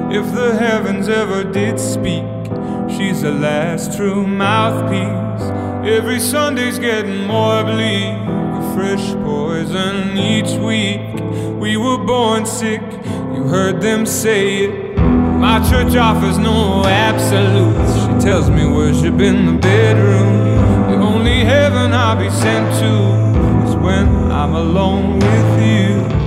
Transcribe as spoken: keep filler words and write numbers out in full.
If the heavens ever did speak, she's the last true mouthpiece. Every Sunday's getting more bleak, a fresh poison each week. We were born sick, you heard them say it. My church offers no absolutes. She tells me worship in the bedroom. The only heaven I'll be sent to is when I'm alone with you.